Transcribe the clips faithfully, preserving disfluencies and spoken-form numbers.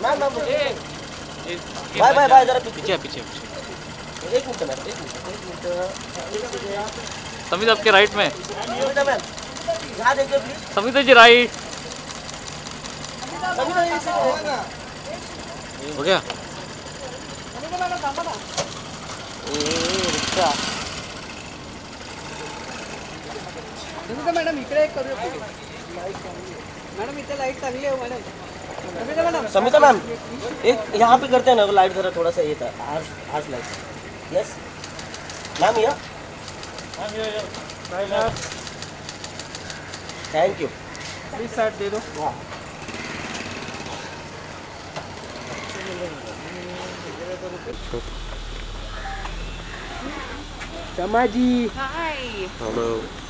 Ma'am ma'am bye bye bye, जरा पीछे पीछे पीछे एक मिनट मैम, एक मिनट एक मिनट। समीत आपके राइट में। समीता मैम यहाँ देखिए प्लीज। समीता जी राइट। समीता जी हो गया। मॅडम इकडे एक करूया मॅडम, इथे लाईट चांगली आहे madam. Samita madam, Samita ma'am एक यहाँ पे करते हैं ना, लाइट जरा थोड़ा सा ये था आज आज लाइट। यस मैम, ये थैंक यू। प्लीज साइड दे दो। हाँ Shama ji. Hi. Hello.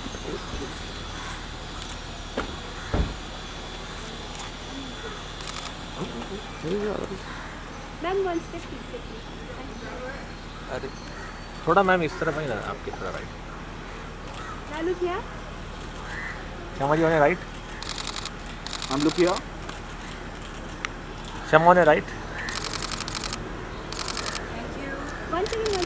Ma'am one step पीछे। अरे थोड़ा मैम इस तरफ ही ना, आपकी थोड़ा राइट। चालू किया। श्यामा जी राइट। हम लोग किया। श्यामा ने राइट। One second